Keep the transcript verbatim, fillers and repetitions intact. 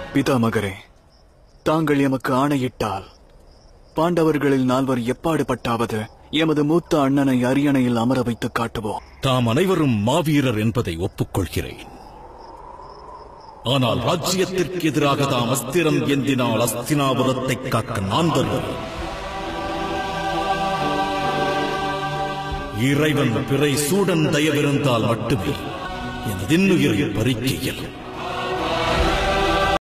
பிதாமகரே, தாங்கள் எமக்கு ஆணையிட்டால் பாண்டவர்களில் நால்வர் எப்பாடுபட்டாவது எமது மூத்த அண்ணனை அரியணையில் அமர வைத்து காட்டுவோம். தாம் அனைவரும் மாவீரர் என்பதை ஒப்புக்கொள்கிறேன். ஆனால் ராஜ்யத்திற்கு எதிராக தாம் அஸ்திரம் ஏந்தினால் அஸ்தினாபுரத்தை காக்க நான் தருவேன். இறைவன் பிறை சூடன் தயவிருந்தால் மட்டுமே எனது இன்னுயிரை பறிக்க இயலும்.